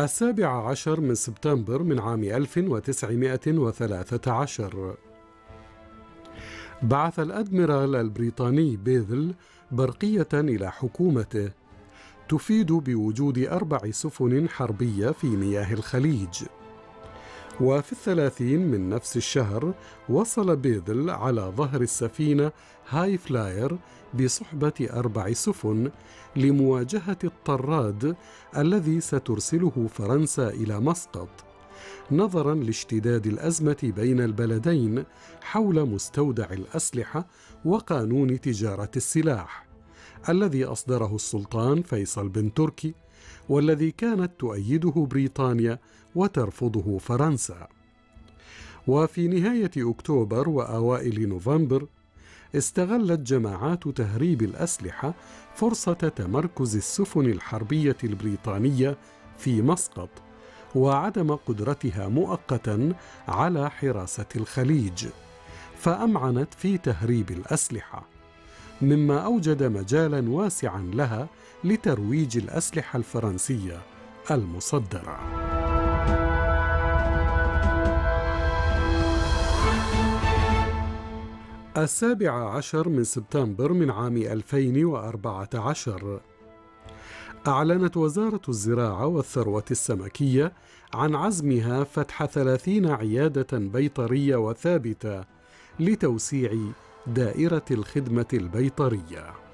17 من سبتمبر من عام 1913 بعث الأدميرال البريطاني بيذل برقية إلى حكومته تفيد بوجود 4 سفن حربية في مياه الخليج. وفي 30 من نفس الشهر وصل بيذل على ظهر السفينة هاي فلاير بصحبة 4 سفن لمواجهة الطراد الذي سترسله فرنسا إلى مسقط، نظراً لاشتداد الأزمة بين البلدين حول مستودع الأسلحة وقانون تجارة السلاح الذي أصدره السلطان فيصل بن تركي، والذي كانت تؤيده بريطانيا وترفضه فرنسا. وفي نهاية أكتوبر وأوائل نوفمبر استغلت جماعات تهريب الأسلحة فرصة تمركز السفن الحربية البريطانية في مسقط وعدم قدرتها مؤقتا على حراسة الخليج، فأمعنت في تهريب الأسلحة، مما أوجد مجالا واسعا لها لترويج الأسلحة الفرنسية المصدرة. 17 من سبتمبر من عام 2014 أعلنت وزارة الزراعة والثروة السمكية عن عزمها فتح 30 عيادة بيطرية وثابتة لتوسيع دائرة الخدمة البيطرية.